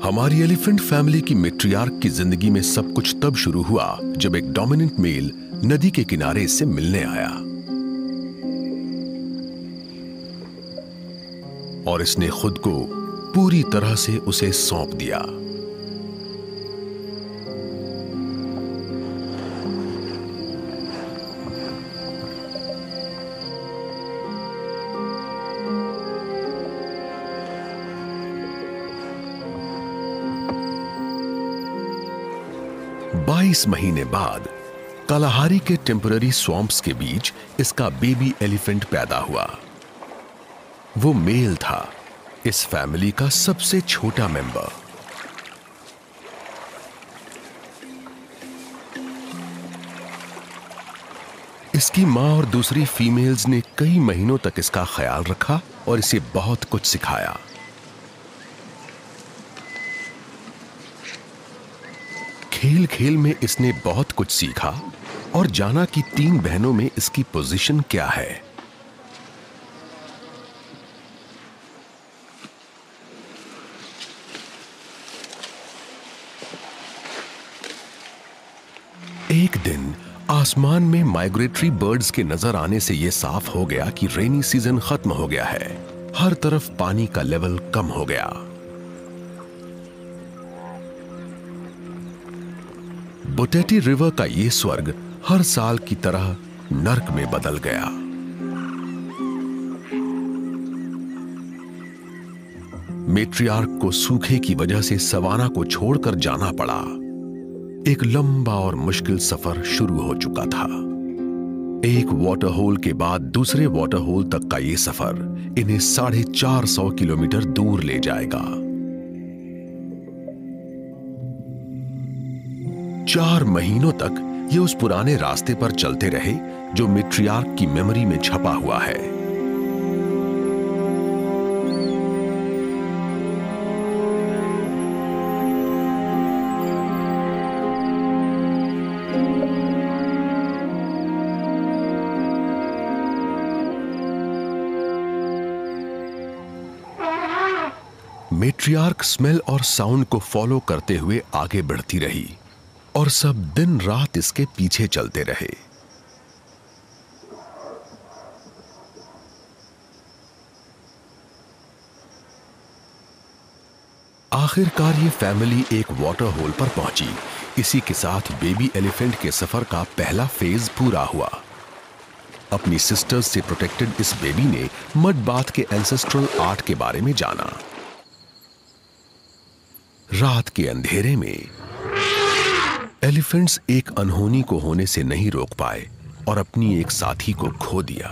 हमारी elephant family की मैट्रियार्क की जिंदगी में सब कुछ तब शुरू हुआ जब एक डोमिनेंट मेल नदी के किनारे इससे मिलने आया और इसने खुद को पूरी तरह से उसे सौंप दिया। बाईस महीने बाद कालाहारी के टेम्पररी स्वॉम्प्स के बीच इसका बेबी एलिफेंट पैदा हुआ। वो मेल था, इस फैमिली का सबसे छोटा मेंबर। इसकी मां और दूसरी फीमेल्स ने कई महीनों तक इसका ख्याल रखा और इसे बहुत कुछ सिखाया। खेल खेल में इसने बहुत कुछ सीखा और जाना कि 3 बहनों में इसकी पोजीशन क्या है। एक दिन आसमान में माइग्रेटरी बर्ड्स के नजर आने से यह साफ हो गया कि रेनी सीजन खत्म हो गया है। हर तरफ पानी का लेवल कम हो गया। बोटेटी रिवर का यह स्वर्ग हर साल की तरह नर्क में बदल गया। मैट्रियार्क को सूखे की वजह से सवाना को छोड़कर जाना पड़ा। एक लंबा और मुश्किल सफर शुरू हो चुका था। एक वाटर होल के बाद दूसरे वाटर होल तक का यह सफर इन्हें 450 किलोमीटर दूर ले जाएगा। 4 महीनों तक ये उस पुराने रास्ते पर चलते रहे जो मैट्रियार्क की मेमोरी में छपा हुआ है। मैट्रियार्क स्मेल और साउंड को फॉलो करते हुए आगे बढ़ती रही और सब दिन रात इसके पीछे चलते रहे। आखिरकार ये फैमिली एक वाटर होल पर पहुंची। इसी के साथ बेबी एलिफेंट के सफर का पहला फेज पूरा हुआ। अपनी सिस्टर्स से प्रोटेक्टेड इस बेबी ने मड बाथ के एंसेस्ट्रल आर्ट के बारे में जाना। रात के अंधेरे में एलिफेंट्स एक अनहोनी को होने से नहीं रोक पाए और अपनी एक साथी को खो दिया।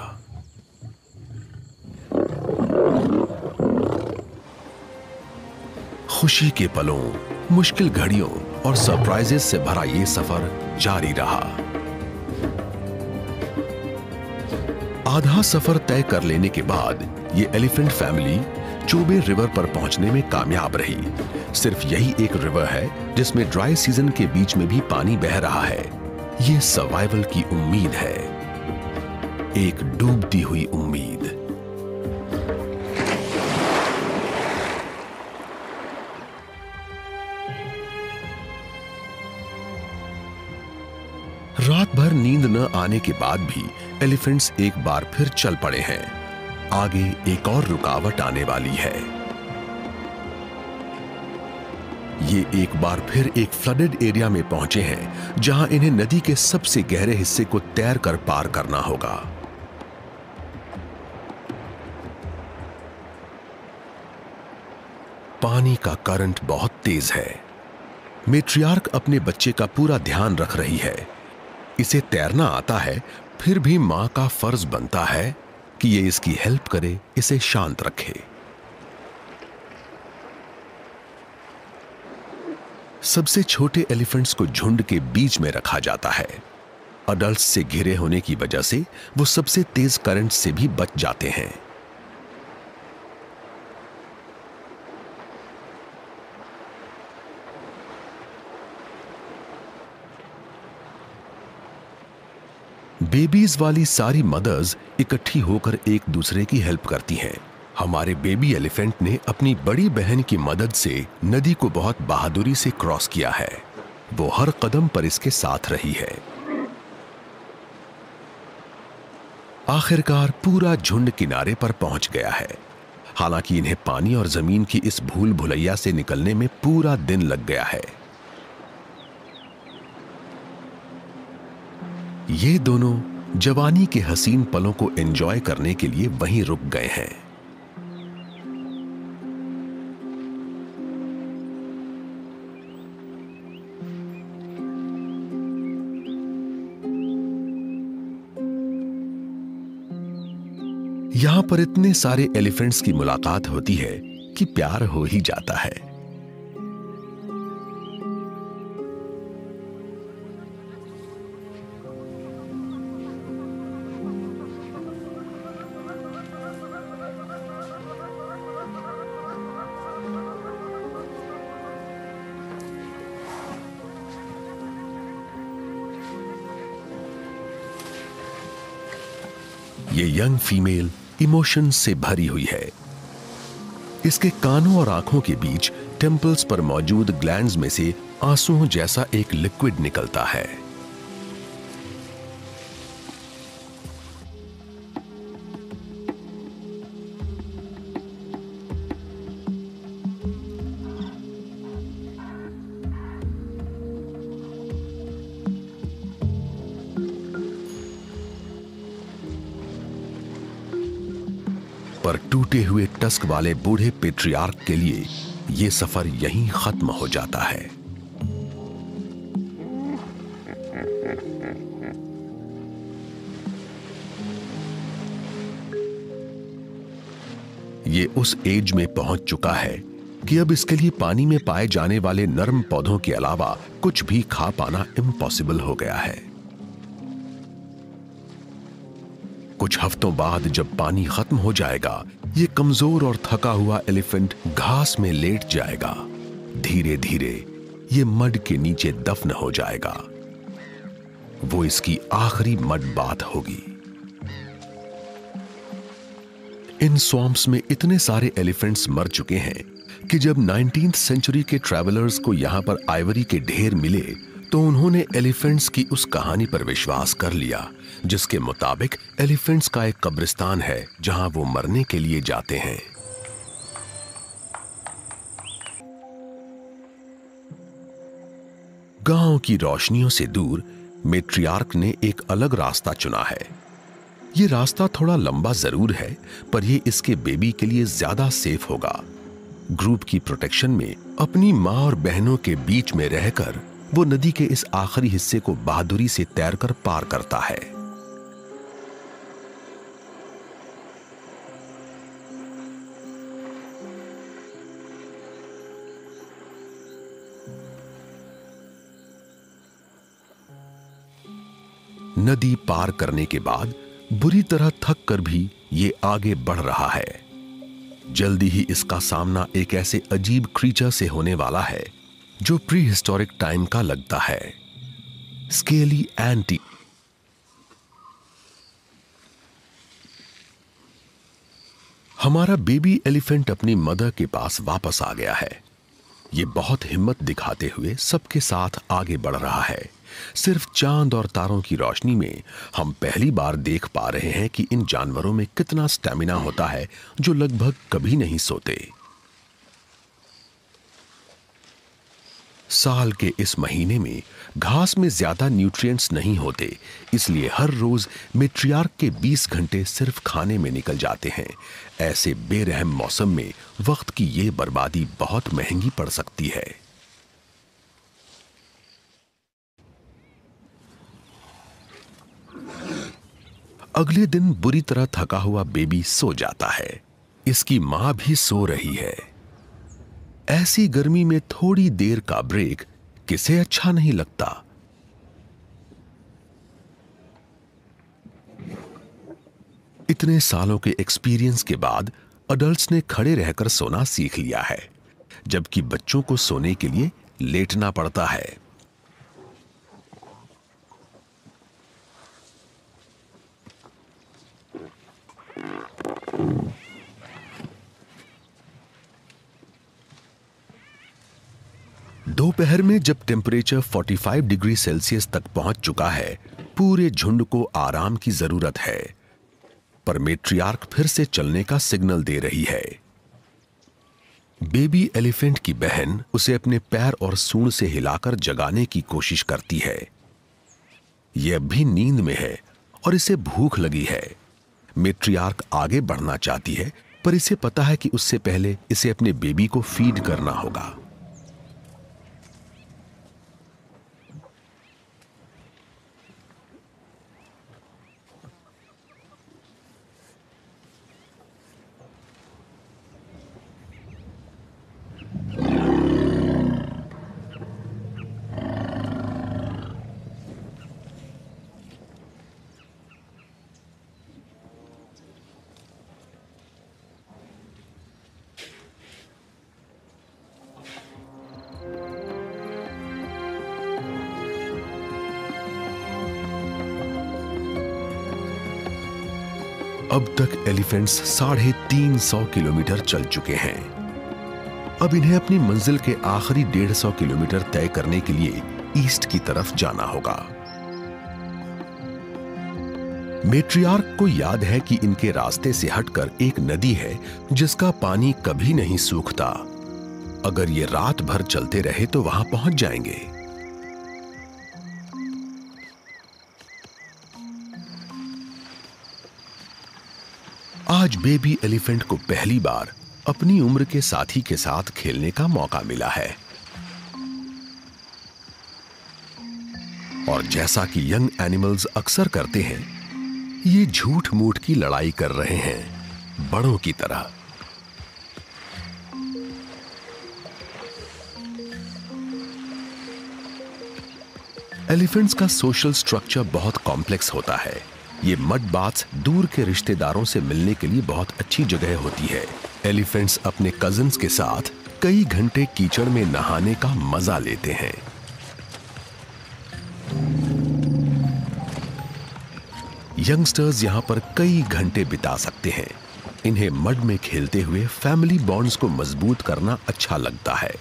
खुशी के पलों, मुश्किल घड़ियों और सरप्राइजेस से भरा यह सफर जारी रहा। आधा सफर तय कर लेने के बाद यह एलिफेंट फैमिली चोबे रिवर पर पहुंचने में कामयाब रही। सिर्फ यही एक रिवर है जिसमें ड्राई सीजन के बीच में भी पानी बह रहा है। यह सर्वाइवल की उम्मीद है, एक डूबती हुई उम्मीद। रात भर नींद न आने के बाद भी एलिफेंट्स एक बार फिर चल पड़े हैं। आगे एक और रुकावट आने वाली है। ये एक बार फिर एक फ्लडेड एरिया में पहुंचे हैं जहां इन्हें नदी के सबसे गहरे हिस्से को तैर कर पार करना होगा। पानी का करंट बहुत तेज है। मैट्रियार्क अपने बच्चे का पूरा ध्यान रख रही है। इसे तैरना आता है, फिर भी मां का फर्ज बनता है कि ये इसकी हेल्प करे, इसे शांत रखे। सबसे छोटे एलिफेंट्स को झुंड के बीच में रखा जाता है। अडल्ट्स से घिरे होने की वजह से वो सबसे तेज करंट से भी बच जाते हैं। बेबीज वाली सारी मदर्स इकट्ठी होकर एक दूसरे की हेल्प करती हैं। हमारे बेबी एलिफेंट ने अपनी बड़ी बहन की मदद से नदी को बहुत बहादुरी से क्रॉस किया है। वो हर कदम पर इसके साथ रही है। आखिरकार पूरा झुंड किनारे पर पहुंच गया है। हालांकि इन्हें पानी और जमीन की इस भूल भुलैया से निकलने में पूरा दिन लग गया है। ये दोनों जवानी के हसीन पलों को एंजॉय करने के लिए वहीं रुक गए हैं। यहां पर इतने सारे एलिफेंट्स की मुलाकात होती है कि प्यार हो ही जाता है। ये यंग फीमेल इमोशंस से भरी हुई है। इसके कानों और आंखों के बीच टेम्पल्स पर मौजूद ग्लैंड्स में से आंसुओं जैसा एक लिक्विड निकलता है। पर टूटे हुए टस्क वाले बूढ़े पेट्रियार्क के लिए यह सफर यहीं खत्म हो जाता है। ये उस एज में पहुंच चुका है कि अब इसके लिए पानी में पाए जाने वाले नर्म पौधों के अलावा कुछ भी खा पाना इम्पॉसिबल हो गया है। कुछ हफ्तों बाद जब पानी खत्म हो जाएगा, ये कमजोर और थका हुआ एलिफेंट घास में लेट जाएगा। धीरे धीरे ये मड के नीचे दफन हो जाएगा। वो इसकी आखिरी मड बात होगी। इन स्वॉम्प्स में इतने सारे एलिफेंट्स मर चुके हैं कि जब 19th सेंचुरी के ट्रैवलर्स को यहां पर आइवरी के ढेर मिले तो उन्होंने एलिफेंट्स की उस कहानी पर विश्वास कर लिया जिसके मुताबिक एलिफेंट्स का एक कब्रिस्तान है जहां वो मरने के लिए जाते हैं। गांव की रोशनियों से दूर मैट्रियार्क ने एक अलग रास्ता चुना है। ये रास्ता थोड़ा लंबा जरूर है, पर यह इसके बेबी के लिए ज्यादा सेफ होगा। ग्रुप की प्रोटेक्शन में अपनी मां और बहनों के बीच में रहकर वो नदी के इस आखिरी हिस्से को बहादुरी से तैरकर पार करता है। नदी पार करने के बाद बुरी तरह थक कर भी ये आगे बढ़ रहा है। जल्दी ही इसका सामना एक ऐसे अजीब क्रीचर से होने वाला है जो प्री हिस्टोरिक टाइम का लगता है, स्केली एंटी। हमारा बेबी एलिफेंट अपनी मदर के पास वापस आ गया है। ये बहुत हिम्मत दिखाते हुए सबके साथ आगे बढ़ रहा है। सिर्फ चांद और तारों की रोशनी में हम पहली बार देख पा रहे हैं कि इन जानवरों में कितना स्टैमिना होता है जो लगभग कभी नहीं सोते। साल के इस महीने में घास में ज्यादा न्यूट्रिएंट्स नहीं होते, इसलिए हर रोज मैट्रियार्क के 20 घंटे सिर्फ खाने में निकल जाते हैं। ऐसे बेरहम मौसम में वक्त की ये बर्बादी बहुत महंगी पड़ सकती है। अगले दिन बुरी तरह थका हुआ बेबी सो जाता है। इसकी मां भी सो रही है। ऐसी गर्मी में थोड़ी देर का ब्रेक किसे अच्छा नहीं लगता। इतने सालों के एक्सपीरियंस के बाद अडल्ट्स ने खड़े रहकर सोना सीख लिया है, जबकि बच्चों को सोने के लिए लेटना पड़ता है। दोपहर में जब टेम्परेचर 45 डिग्री सेल्सियस तक पहुंच चुका है, पूरे झुंड को आराम की जरूरत है, पर मैट्रियार्क फिर से चलने का सिग्नल दे रही है। बेबी एलिफेंट की बहन उसे अपने पैर और सूंड से हिलाकर जगाने की कोशिश करती है। यह अब भी नींद में है और इसे भूख लगी है। मैट्रियार्क आगे बढ़ना चाहती है, पर इसे पता है कि उससे पहले इसे अपने बेबी को फीड करना होगा। अब तक एलिफेंट्स 350 किलोमीटर चल चुके हैं। अब इन्हें अपनी मंजिल के आखिरी 150 किलोमीटर तय करने के लिए ईस्ट की तरफ जाना होगा। मैट्रियार्क को याद है कि इनके रास्ते से हटकर एक नदी है जिसका पानी कभी नहीं सूखता। अगर ये रात भर चलते रहे तो वहां पहुंच जाएंगे। आज बेबी एलिफेंट को पहली बार अपनी उम्र के साथी के साथ खेलने का मौका मिला है। और जैसा कि यंग एनिमल्स अक्सर करते हैं, ये झूठ मूठ की लड़ाई कर रहे हैं, बड़ों की तरह। एलिफेंट्स का सोशल स्ट्रक्चर बहुत कॉम्प्लेक्स होता है। ये मड बाथ्स दूर के रिश्तेदारों से मिलने के लिए बहुत अच्छी जगह होती है। एलिफेंट्स अपने कजिन्स के साथ कई घंटे कीचड़ में नहाने का मजा लेते हैं। यंगस्टर्स यहां पर कई घंटे बिता सकते हैं। इन्हें मड में खेलते हुए फैमिली बॉन्ड्स को मजबूत करना अच्छा लगता है।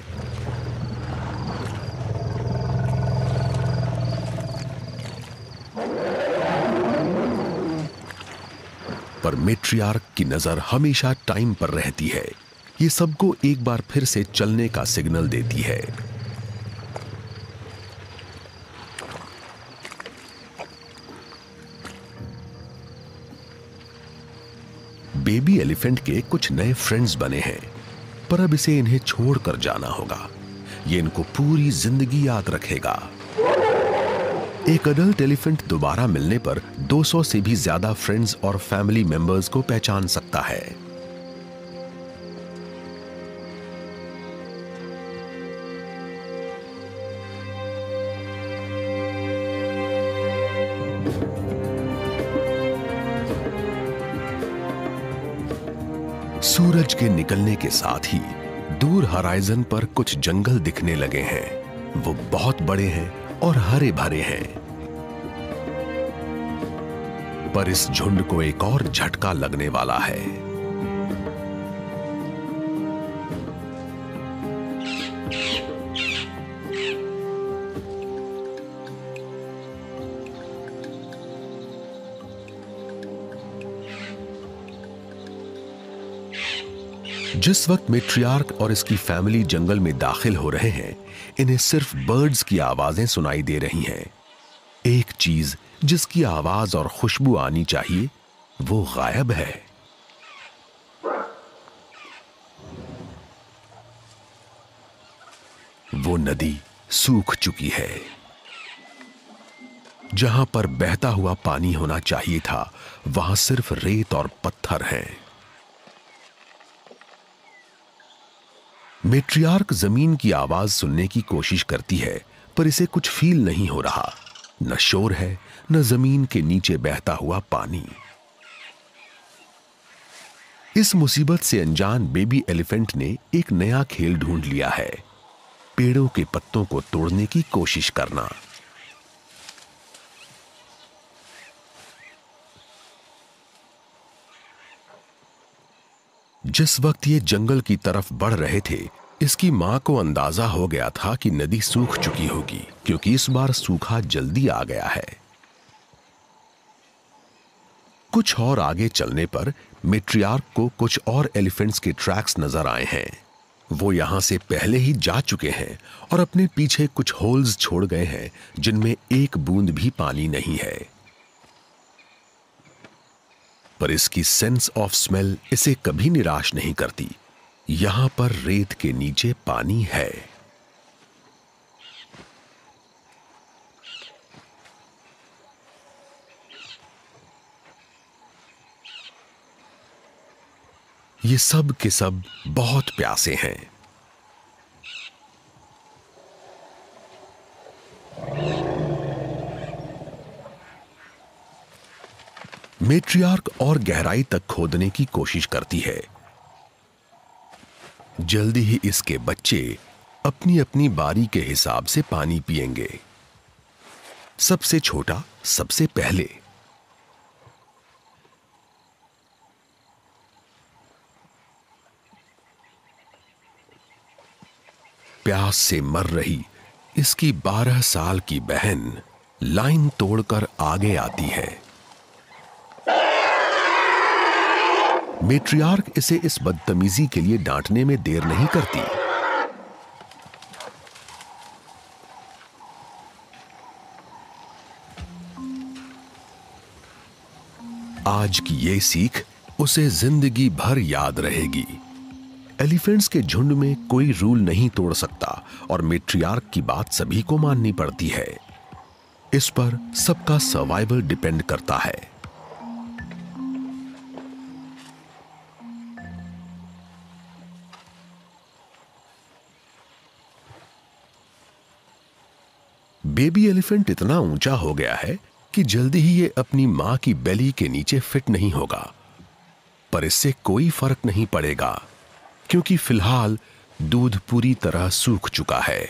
पर मैट्रियार्क की नजर हमेशा टाइम पर रहती है। ये सबको एक बार फिर से चलने का सिग्नल देती है। बेबी एलिफेंट के कुछ नए फ्रेंड्स बने हैं, पर अब इसे इन्हें छोड़कर जाना होगा। ये इनको पूरी जिंदगी याद रखेगा। एक अडल्ट एलिफेंट दोबारा मिलने पर 200 से भी ज्यादा फ्रेंड्स और फैमिली मेंबर्स को पहचान सकता है। सूरज के निकलने के साथ ही दूर हराइजन पर कुछ जंगल दिखने लगे हैं। वो बहुत बड़े हैं और हरे भरे हैं। पर इस झुंड को एक और झटका लगने वाला है। जिस वक्त मैट्रियार्क और इसकी फैमिली जंगल में दाखिल हो रहे हैं, इन्हें सिर्फ बर्ड्स की आवाजें सुनाई दे रही हैं। एक चीज जिसकी आवाज और खुशबू आनी चाहिए, वो गायब है। वो नदी सूख चुकी है। जहां पर बहता हुआ पानी होना चाहिए था, वहां सिर्फ रेत और पत्थर हैं। मैट्रियार्क जमीन की आवाज सुनने की कोशिश करती है, पर इसे कुछ फील नहीं हो रहा। न शोर है, न जमीन के नीचे बहता हुआ पानी। इस मुसीबत से अनजान बेबी एलिफेंट ने एक नया खेल ढूंढ लिया है, पेड़ों के पत्तों को तोड़ने की कोशिश करना। जिस वक्त ये जंगल की तरफ बढ़ रहे थे, इसकी मां को अंदाजा हो गया था कि नदी सूख चुकी होगी, क्योंकि इस बार सूखा जल्दी आ गया है। कुछ और आगे चलने पर मेट्रियार्क को कुछ और एलिफेंट्स के ट्रैक्स नजर आए हैं। वो यहां से पहले ही जा चुके हैं और अपने पीछे कुछ होल्स छोड़ गए हैं जिनमें एक बूंद भी पानी नहीं है। पर इसकी सेंस ऑफ स्मेल इसे कभी निराश नहीं करती। यहां पर रेत के नीचे पानी है। ये सब के सब बहुत प्यासे हैं। मेट्रियार्क और गहराई तक खोदने की कोशिश करती है। जल्दी ही इसके बच्चे अपनी अपनी बारी के हिसाब से पानी पिएंगे। सबसे छोटा सबसे पहले। प्यास से मर रही इसकी 12 साल की बहन लाइन तोड़कर आगे आती है। मेट्रियार्क इसे इस बदतमीजी के लिए डांटने में देर नहीं करती। आज की ये सीख उसे जिंदगी भर याद रहेगी। एलिफेंट्स के झुंड में कोई रूल नहीं तोड़ सकता और मेट्रियार्क की बात सभी को माननी पड़ती है। इस पर सबका सर्वाइवल डिपेंड करता है। बेबी एलिफेंट इतना ऊंचा हो गया है कि जल्दी ही ये अपनी मां की बेली के नीचे फिट नहीं होगा। पर इससे कोई फर्क नहीं पड़ेगा, क्योंकि फिलहाल दूध पूरी तरह सूख चुका है।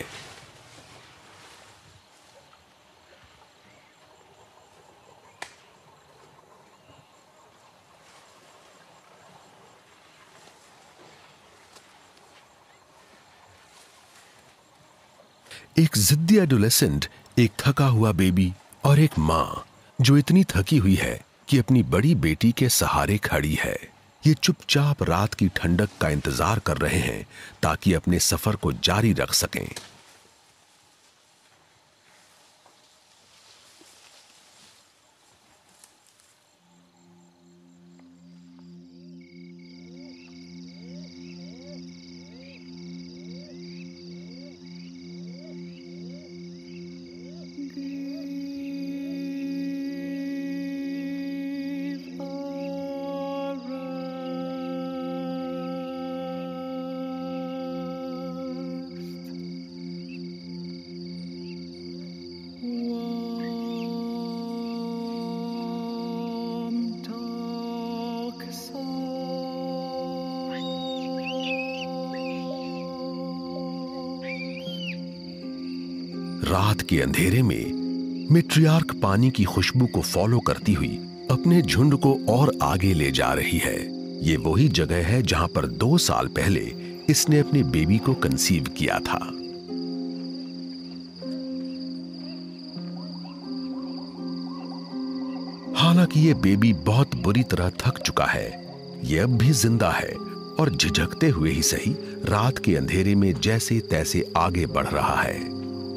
एक जिद्दी एडोलेसेंट, एक थका हुआ बेबी और एक मां जो इतनी थकी हुई है कि अपनी बड़ी बेटी के सहारे खड़ी है। ये चुपचाप रात की ठंडक का इंतजार कर रहे हैं ताकि अपने सफर को जारी रख सकें। रात के अंधेरे में मेट्रियार्क पानी की खुशबू को फॉलो करती हुई अपने झुंड को और आगे ले जा रही है। ये वही जगह है जहां पर 2 साल पहले इसने अपने बेबी को कंसीव किया था। हालांकि ये बेबी बहुत बुरी तरह थक चुका है। ये अब भी जिंदा है और झिझकते हुए ही सही रात के अंधेरे में जैसे तैसे आगे बढ़ रहा है।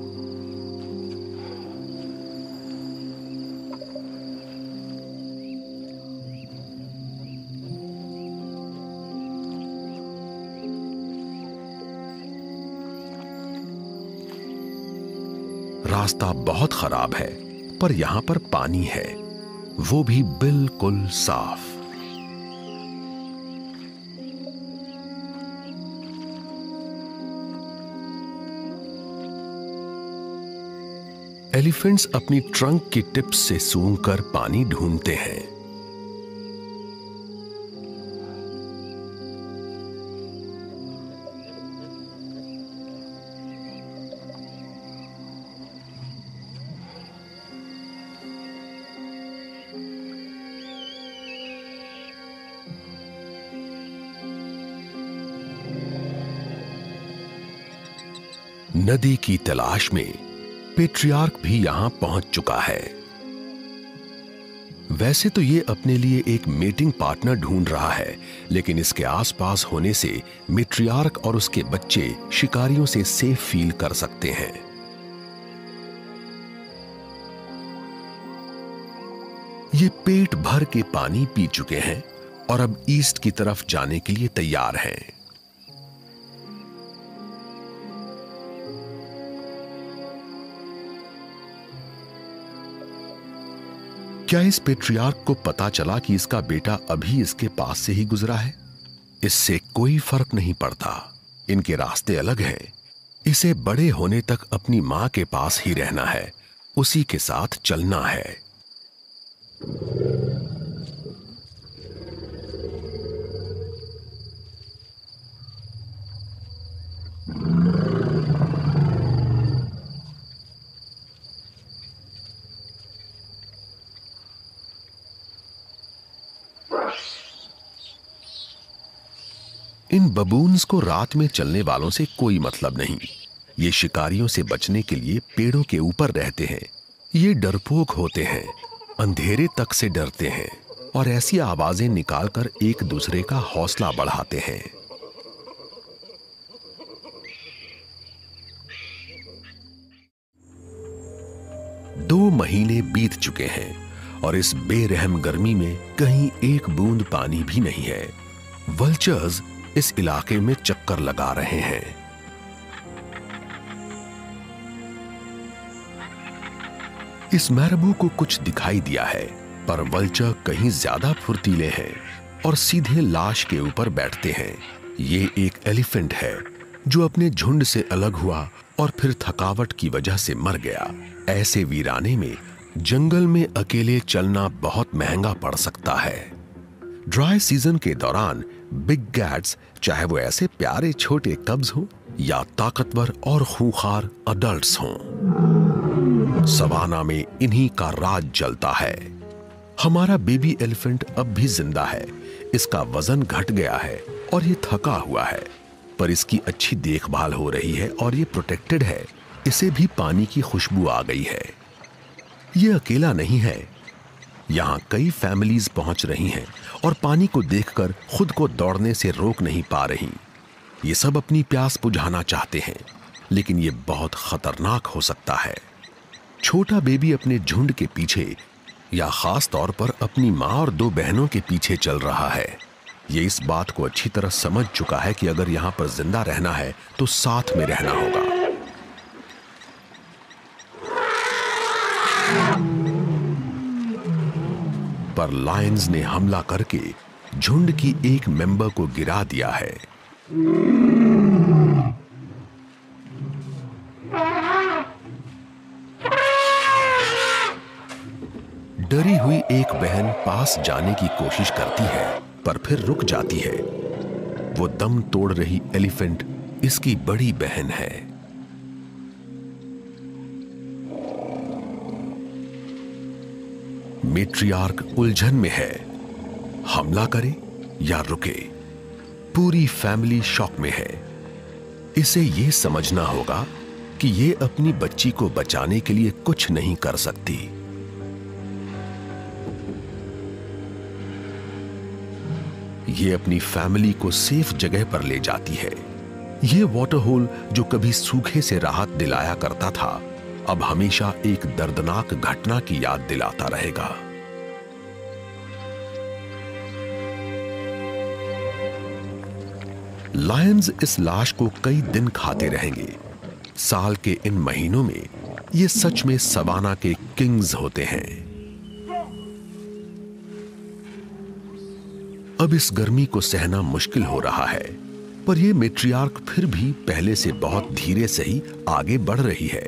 रास्ता बहुत खराब है, पर यहां पर पानी है, वो भी बिल्कुल साफ। एलिफेंट्स अपनी ट्रंक की टिप्स से सूंघकर पानी ढूंढते हैं। नदी की तलाश में पेट्रियार्क भी यहां पहुंच चुका है। वैसे तो ये अपने लिए एक मेटिंग पार्टनर ढूंढ रहा है, लेकिन इसके आसपास होने से मैट्रियार्क और उसके बच्चे शिकारियों से सेफ फील कर सकते हैं। ये पेट भर के पानी पी चुके हैं और अब ईस्ट की तरफ जाने के लिए तैयार हैं। क्या इस पेट्रियार्क को पता चला कि इसका बेटा अभी इसके पास से ही गुजरा है? इससे कोई फर्क नहीं पड़ता, इनके रास्ते अलग हैं। इसे बड़े होने तक अपनी मां के पास ही रहना है, उसी के साथ चलना है। इन बबून्स को रात में चलने वालों से कोई मतलब नहीं। ये शिकारियों से बचने के लिए पेड़ों के ऊपर रहते हैं। ये डरपोक होते हैं, अंधेरे तक से डरते हैं और ऐसी आवाजें निकालकर एक दूसरे का हौसला बढ़ाते हैं। दो महीने बीत चुके हैं और इस बेरहम गर्मी में कहीं एक बूंद पानी भी नहीं है। वल्चर्स इस इलाके में चक्कर लगा रहे हैं। इस मैरबू को कुछ दिखाई दिया है, पर वल्चर कहीं ज्यादा फुर्तीले हैं और सीधे लाश के ऊपर बैठते हैं। ये एक एलिफेंट है जो अपने झुंड से अलग हुआ और फिर थकावट की वजह से मर गया। ऐसे वीराने में जंगल में अकेले चलना बहुत महंगा पड़ सकता है। ड्राई सीजन के दौरान बिग गैट्स, चाहे वो ऐसे प्यारे छोटे कब्ज हो या ताकतवर और खूंखार अडल्ट्स हों, सवाना में इन्हीं का राज चलता है। हमारा बेबी एलिफेंट अब भी जिंदा है। इसका वजन घट गया है और ये थका हुआ है, पर इसकी अच्छी देखभाल हो रही है और ये प्रोटेक्टेड है। इसे भी पानी की खुशबू आ गई है। ये अकेला नहीं है, यहां कई फैमिलीज पहुंच रही हैं और पानी को देखकर खुद को दौड़ने से रोक नहीं पा रही। ये सब अपनी प्यास बुझाना चाहते हैं, लेकिन ये बहुत खतरनाक हो सकता है। छोटा बेबी अपने झुंड के पीछे या खास तौर पर अपनी मां और दो बहनों के पीछे चल रहा है। ये इस बात को अच्छी तरह समझ चुका है कि अगर यहां पर जिंदा रहना है तो साथ में रहना होगा। पर लायंस ने हमला करके झुंड की एक मेंबर को गिरा दिया है। डरी हुई एक बहन पास जाने की कोशिश करती है, पर फिर रुक जाती है। वो दम तोड़ रही एलिफेंट इसकी बड़ी बहन है। मैट्रियार्क उलझन में है, हमला करे या रुके। पूरी फैमिली शॉक में है। इसे यह समझना होगा कि ये अपनी बच्ची को बचाने के लिए कुछ नहीं कर सकती। ये अपनी फैमिली को सेफ जगह पर ले जाती है। ये वाटर होल जो कभी सूखे से राहत दिलाया करता था, अब हमेशा एक दर्दनाक घटना की याद दिलाता रहेगा। लायंस इस लाश को कई दिन खाते रहेंगे। साल के इन महीनों में ये सच में सवाना के किंग्स होते हैं। अब इस गर्मी को सहना मुश्किल हो रहा है, पर यह मैट्रियार्क फिर भी पहले से बहुत धीरे से ही आगे बढ़ रही है।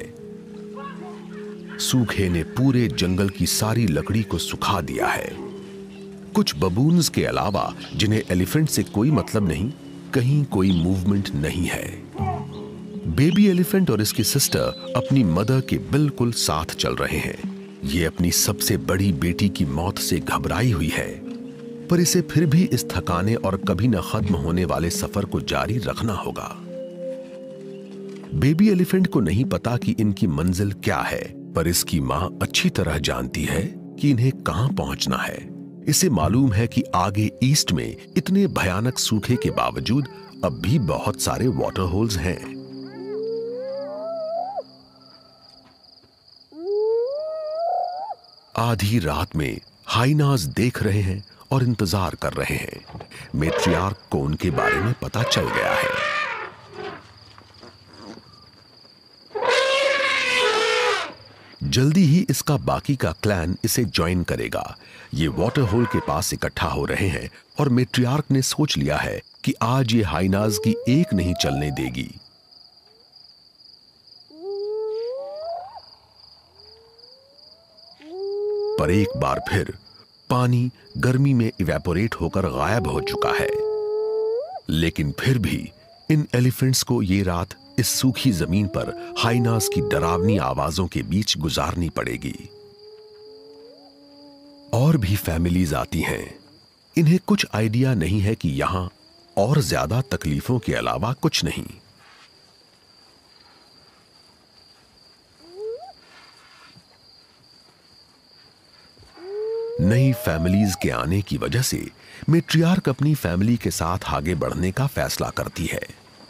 सूखे ने पूरे जंगल की सारी लकड़ी को सुखा दिया है। कुछ बबून्स के अलावा, जिन्हें एलिफेंट से कोई मतलब नहीं, कहीं कोई मूवमेंट नहीं है। बेबी एलिफेंट और इसकी सिस्टर अपनी मदर के बिल्कुल साथ चल रहे हैं। ये अपनी सबसे बड़ी बेटी की मौत से घबराई हुई है, पर इसे फिर भी इस थकाने और कभी न खत्म होने वाले सफर को जारी रखना होगा। बेबी एलिफेंट को नहीं पता कि इनकी मंजिल क्या है, पर इसकी मां अच्छी तरह जानती है कि इन्हें कहां पहुंचना है। इसे मालूम है कि आगे ईस्ट में इतने भयानक सूखे के बावजूद अब भी बहुत सारे वाटर होल्स हैं। आधी रात में हाइनास देख रहे हैं और इंतजार कर रहे हैं। मैट्रियार्क को उनके बारे में पता चल गया है। जल्दी ही इसका बाकी का क्लैन इसे ज्वाइन करेगा। ये वाटर होल के पास इकट्ठा हो रहे हैं और मैट्रियार्क ने सोच लिया है कि आज ये हाइनास की एक नहीं चलने देगी। पर एक बार फिर पानी गर्मी में इवेपोरेट होकर गायब हो चुका है। लेकिन फिर भी इन एलिफेंट्स को ये रात इस सूखी जमीन पर हाइनास की डरावनी आवाजों के बीच गुजारनी पड़ेगी। और भी फैमिलीज आती हैं। इन्हें कुछ आइडिया नहीं है कि यहां और ज्यादा तकलीफों के अलावा कुछ नहीं। नई फैमिलीज के आने की वजह से मैट्रियार्क अपनी फैमिली के साथ आगे बढ़ने का फैसला करती है।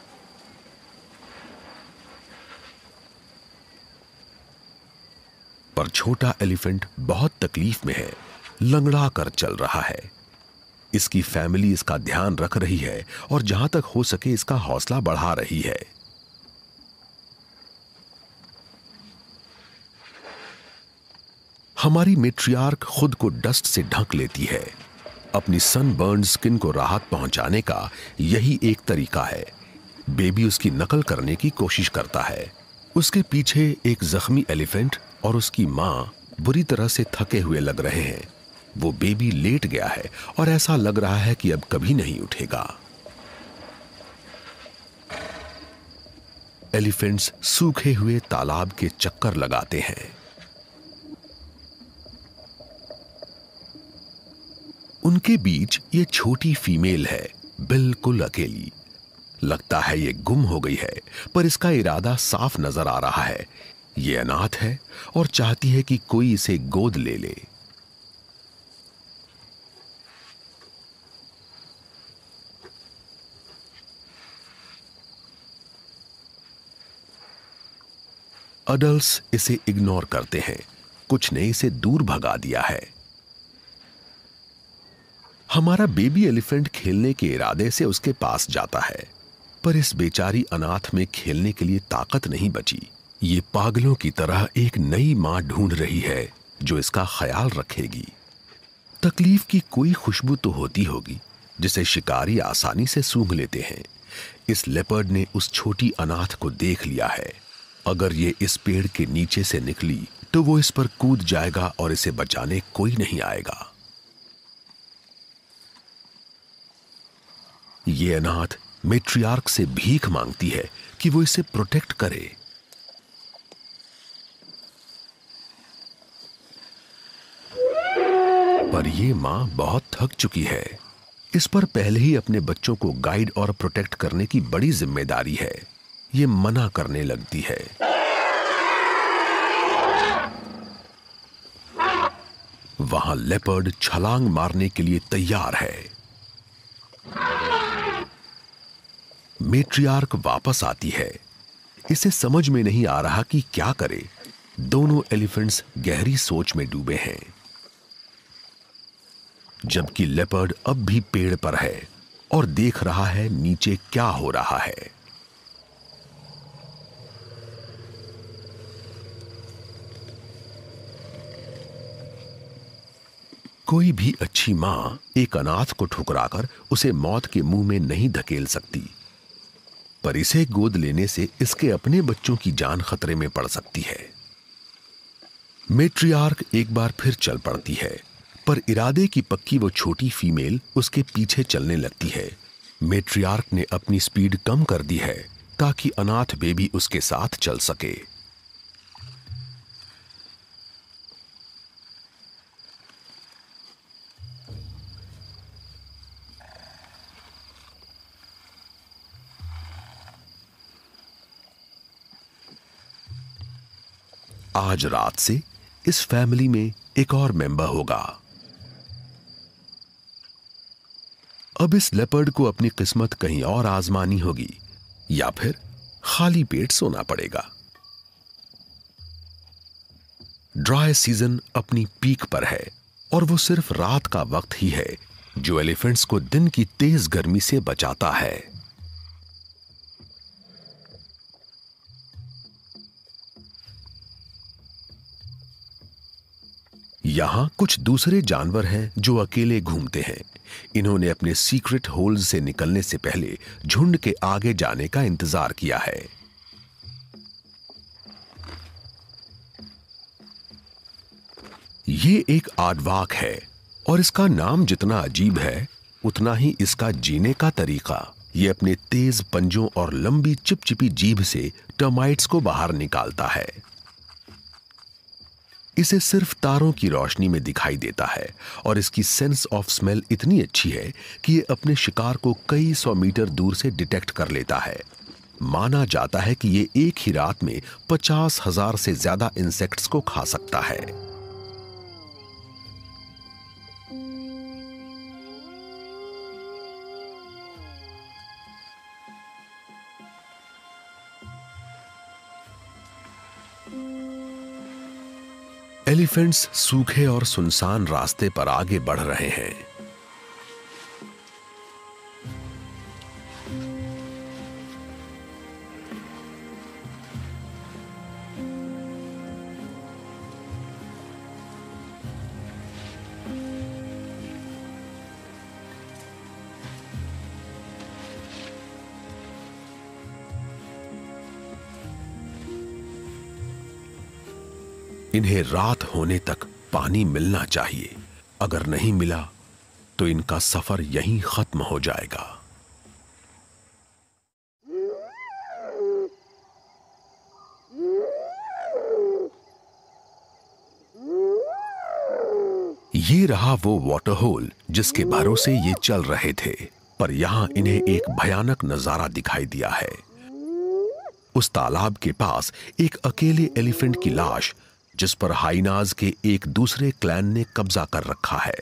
पर छोटा एलिफेंट बहुत तकलीफ में है, लंगड़ा कर चल रहा है। इसकी फैमिली इसका ध्यान रख रही है और जहां तक हो सके इसका हौसला बढ़ा रही है। हमारी मैट्रियार्क खुद को डस्ट से ढक लेती है। अपनी सनबर्न स्किन को राहत पहुंचाने का यही एक तरीका है। बेबी उसकी नकल करने की कोशिश करता है। उसके पीछे एक जख्मी एलिफेंट और उसकी मां बुरी तरह से थके हुए लग रहे हैं। वो बेबी लेट गया है और ऐसा लग रहा है कि अब कभी नहीं उठेगा। एलिफेंट्स सूखे हुए तालाब के चक्कर लगाते हैं। उनके बीच ये छोटी फीमेल है, बिल्कुल अकेली। लगता है ये गुम हो गई है, पर इसका इरादा साफ नजर आ रहा है। ये अनाथ है और चाहती है कि कोई इसे गोद ले ले। अडल्ट्स इसे इग्नोर करते हैं। कुछ ने इसे दूर भगा दिया है। हमारा बेबी एलिफेंट खेलने के इरादे से उसके पास जाता है, पर इस बेचारी अनाथ में खेलने के लिए ताकत नहीं बची। ये पागलों की तरह एक नई मां ढूंढ रही है जो इसका ख्याल रखेगी। तकलीफ की कोई खुशबू तो होती होगी जिसे शिकारी आसानी से सूंघ लेते हैं। इस लेपर्ड ने उस छोटी अनाथ को देख लिया है। अगर ये इस पेड़ के नीचे से निकली तो वो इस पर कूद जाएगा और इसे बचाने कोई नहीं आएगा। ये अनाथ मैट्रियार्क से भीख मांगती है कि वो इसे प्रोटेक्ट करे। पर ये मां बहुत थक चुकी है। इस पर पहले ही अपने बच्चों को गाइड और प्रोटेक्ट करने की बड़ी जिम्मेदारी है। ये मना करने लगती है। वहां लेपर्ड छलांग मारने के लिए तैयार है। मैट्रियार्क वापस आती है। इसे समझ में नहीं आ रहा कि क्या करे। दोनों एलिफेंट्स गहरी सोच में डूबे हैं, जबकि लेपर्ड अब भी पेड़ पर है और देख रहा है नीचे क्या हो रहा है। कोई भी अच्छी मां एक अनाथ को ठुकराकर उसे मौत के मुंह में नहीं धकेल सकती, पर इसे गोद लेने से इसके अपने बच्चों की जान खतरे में पड़ सकती है। मैट्रियार्क एक बार फिर चल पड़ती है, पर इरादे की पक्की वो छोटी फीमेल उसके पीछे चलने लगती है। मैट्रियार्क ने अपनी स्पीड कम कर दी है ताकि अनाथ बेबी उसके साथ चल सके। आज रात से इस फैमिली में एक और मेंबर होगा। अब इस लेपर्ड को अपनी किस्मत कहीं और आजमानी होगी या फिर खाली पेट सोना पड़ेगा। ड्राई सीजन अपनी पीक पर है और वो सिर्फ रात का वक्त ही है जो एलिफेंट्स को दिन की तेज गर्मी से बचाता है। यहां कुछ दूसरे जानवर हैं जो अकेले घूमते हैं। इन्होंने अपने सीक्रेट होल्स से निकलने से पहले झुंड के आगे जाने का इंतजार किया है। ये एक आडवाक है और इसका नाम जितना अजीब है उतना ही इसका जीने का तरीका। ये अपने तेज पंजों और लंबी चिपचिपी जीभ से टर्माइट्स को बाहर निकालता है। इसे सिर्फ तारों की रोशनी में दिखाई देता है और इसकी सेंस ऑफ स्मेल इतनी अच्छी है कि ये अपने शिकार को कई 100 मीटर दूर से डिटेक्ट कर लेता है। माना जाता है कि ये एक ही रात में 50,000 से ज्यादा इंसेक्ट्स को खा सकता है। एलिफेंट्स सूखे और सुनसान रास्ते पर आगे बढ़ रहे हैं। इन्हें रात होने तक पानी मिलना चाहिए। अगर नहीं मिला तो इनका सफर यहीं खत्म हो जाएगा। ये रहा वो वाटर होल जिसके भरोसे ये चल रहे थे, पर यहां इन्हें एक भयानक नजारा दिखाई दिया है। उस तालाब के पास एक अकेले एलिफेंट की लाश जिस पर हाइनाज के एक दूसरे क्लैन ने कब्जा कर रखा है।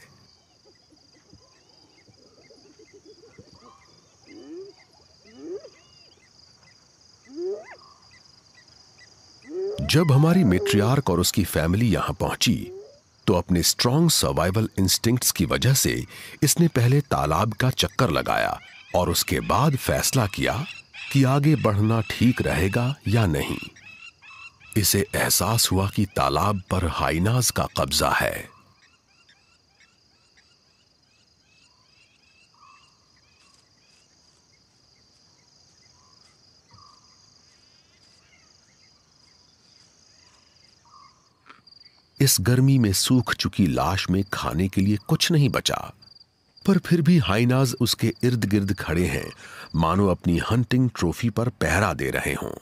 जब हमारी मेट्रियार्क और उसकी फैमिली यहां पहुंची तो अपने स्ट्रॉन्ग सर्वाइवल इंस्टिंक्ट्स की वजह से इसने पहले तालाब का चक्कर लगाया और उसके बाद फैसला किया कि आगे बढ़ना ठीक रहेगा या नहीं। इसे एहसास हुआ कि तालाब पर हाइनाज का कब्जा है। इस गर्मी में सूख चुकी लाश में खाने के लिए कुछ नहीं बचा, पर फिर भी हाइनाज उसके इर्द गिर्द खड़े हैं, मानो अपनी हंटिंग ट्रॉफी पर पहरा दे रहे हों।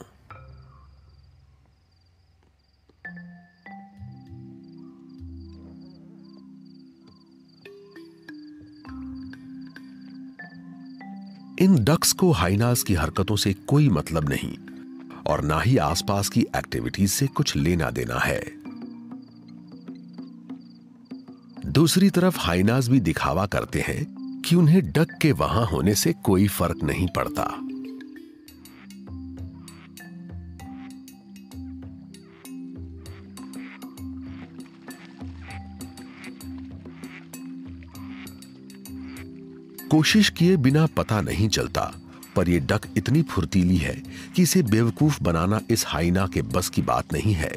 इन डक्स को हाइनाज की हरकतों से कोई मतलब नहीं और ना ही आसपास की एक्टिविटीज से कुछ लेना देना है। दूसरी तरफ हाइनाज भी दिखावा करते हैं कि उन्हें डक के वहां होने से कोई फर्क नहीं पड़ता। कोशिश किए बिना पता नहीं चलता, पर यह डक इतनी फुर्तीली है कि इसे बेवकूफ बनाना इस हाइना के बस की बात नहीं है।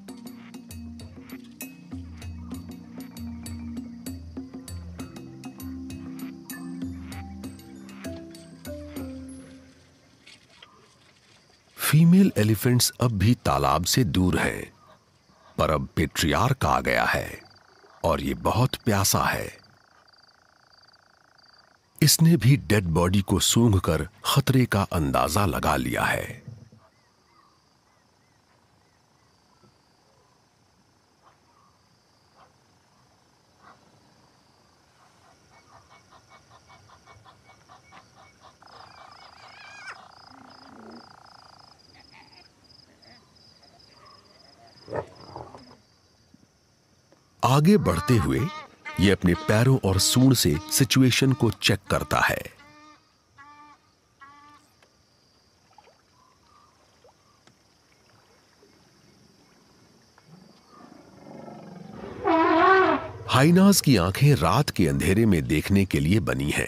फीमेल एलिफेंट्स अब भी तालाब से दूर हैं, पर अब पेट्रियार्क आ गया है और ये बहुत प्यासा है। इसने भी डेड बॉडी को सूंघकर खतरे का अंदाजा लगा लिया है। आगे बढ़ते हुए ये अपने पैरों और सूंड से सिचुएशन को चेक करता है। हाइनाज की आंखें रात के अंधेरे में देखने के लिए बनी हैं।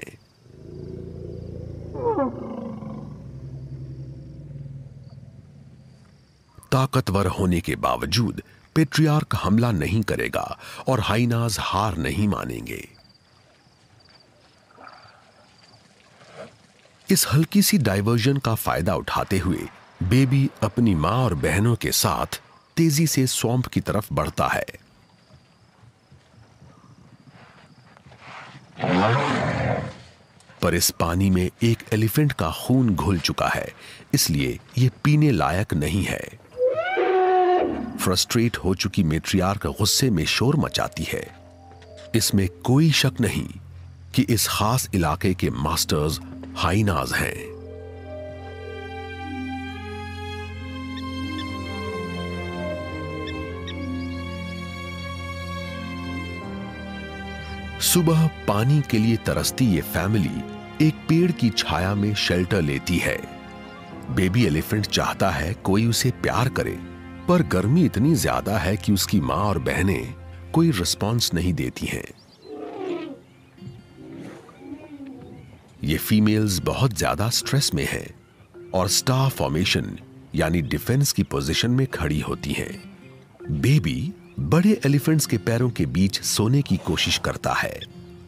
ताकतवर होने के बावजूद पेट्रियार्क हमला नहीं करेगा और हाइनाज हार नहीं मानेंगे। इस हल्की सी डायवर्जन का फायदा उठाते हुए बेबी अपनी मां और बहनों के साथ तेजी से स्वैम्प की तरफ बढ़ता है। पर इस पानी में एक एलिफेंट का खून घुल चुका है, इसलिए यह पीने लायक नहीं है। फ्रस्ट्रेट हो चुकी मैट्रियार्क गुस्से में शोर मचाती है। इसमें कोई शक नहीं कि इस खास इलाके के मास्टर्स हाइनाज हैं। सुबह पानी के लिए तरसती ये फैमिली एक पेड़ की छाया में शेल्टर लेती है। बेबी एलिफेंट चाहता है कोई उसे प्यार करे, पर गर्मी इतनी ज्यादा है कि उसकी मां और बहनें कोई रिस्पॉन्स नहीं देती हैं। ये फीमेल्स बहुत ज्यादा स्ट्रेस में हैं और स्टार फॉर्मेशन यानी डिफेंस की पोजीशन में खड़ी होती हैं। बेबी बड़े एलिफेंट्स के पैरों के बीच सोने की कोशिश करता है।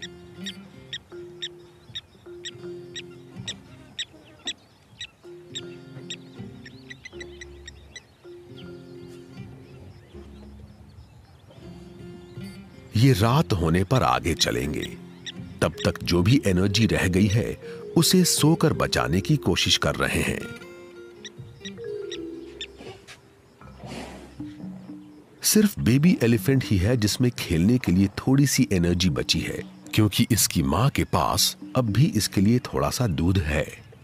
ये रात होने पर आगे चलेंगे। तब तक जो भी एनर्जी रह गई है उसे सोकर बचाने की कोशिश कर रहे हैं। सिर्फ बेबी एलिफेंट ही है जिसमें खेलने के लिए थोड़ी सी एनर्जी बची है, क्योंकि इसकी मां के पास अब भी इसके लिए थोड़ा सा दूध है।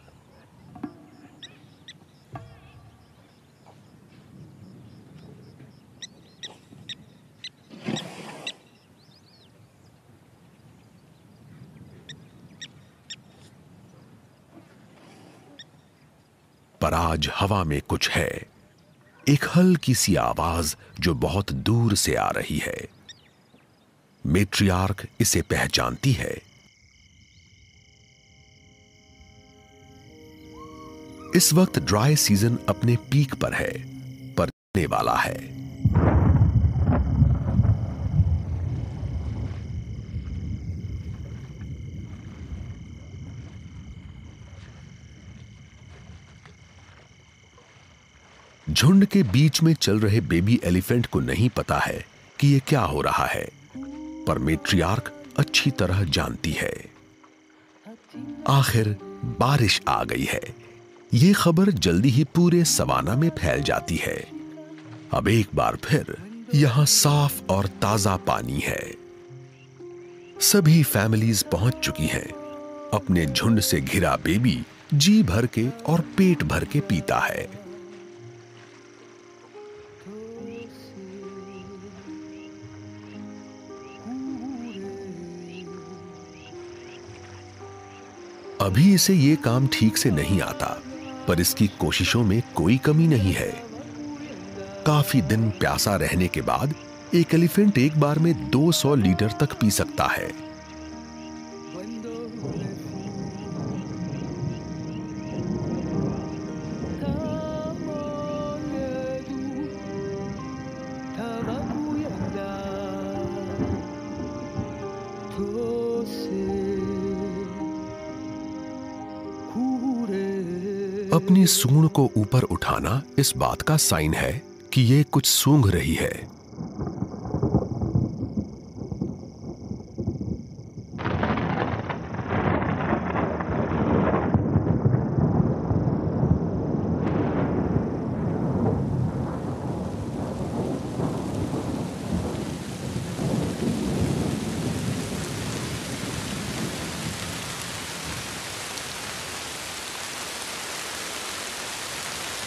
पर आज हवा में कुछ है, एक हल्की सी आवाज जो बहुत दूर से आ रही है। मैट्रियार्क इसे पहचानती है। इस वक्त ड्राई सीजन अपने पीक पर है, पर आने वाला है। झुंड के बीच में चल रहे बेबी एलिफेंट को नहीं पता है कि यह क्या हो रहा है, पर मैट्रियार्क अच्छी तरह जानती है। आखिर बारिश आ गई है। यह खबर जल्दी ही पूरे सवाना में फैल जाती है। अब एक बार फिर यहां साफ और ताजा पानी है। सभी फैमिलीज पहुंच चुकी हैं। अपने झुंड से घिरा बेबी जी भर के और पेट भर के पीता है। अभी इसे ये काम ठीक से नहीं आता, पर इसकी कोशिशों में कोई कमी नहीं है। काफी दिन प्यासा रहने के बाद एक एलिफेंट एक बार में 200 लीटर तक पी सकता है। अपनी सूंड को ऊपर उठाना इस बात का साइन है कि ये कुछ सूंघ रही है।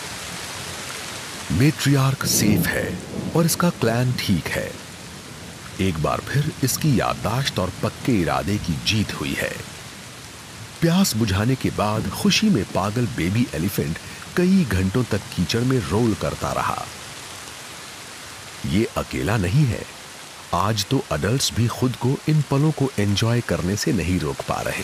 मैट्रियार्क सेफ है और इसका क्लैन ठीक है। एक बार फिर इसकी याददाश्त और पक्के इरादे की जीत हुई है। प्यास बुझाने के बाद खुशी में पागल बेबी एलिफेंट कई घंटों तक कीचड़ में रोल करता रहा। ये अकेला नहीं है, आज तो अडल्ट्स भी खुद को इन पलों को एंजॉय करने से नहीं रोक पा रहे।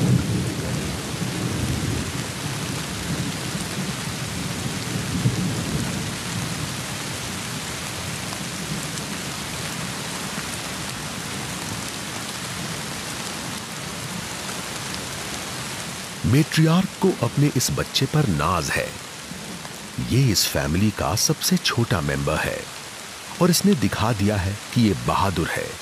मैट्रियार्क को अपने इस बच्चे पर नाज है। ये इस फैमिली का सबसे छोटा मेंबर है और इसने दिखा दिया है कि ये बहादुर है,